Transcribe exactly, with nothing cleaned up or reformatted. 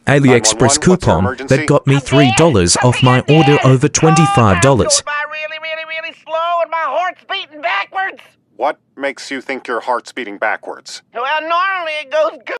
AliExpress coupon that got me three dollars off my order over twenty-five dollars. Am I really, really, really slow and my heart's beating backwards? What makes you think your heart's beating backwards? Well, normally it goes good.